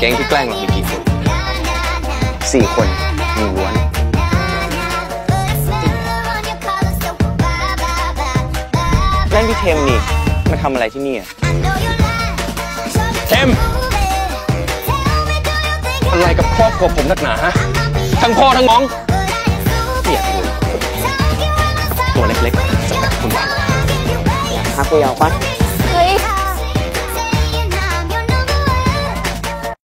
ก๊งที่แกล้งเรามีกี่คน 4 คนมีล้วนนั่นพี่เทมนี่มาทำอะไรที่นี่เทมอะไรกับครอบครัวผมนักหนาฮะทั้งพ่อทั้งน้องเกลียดเลยตัวเล็กๆจะแบบคุณฮักกูยาวปะ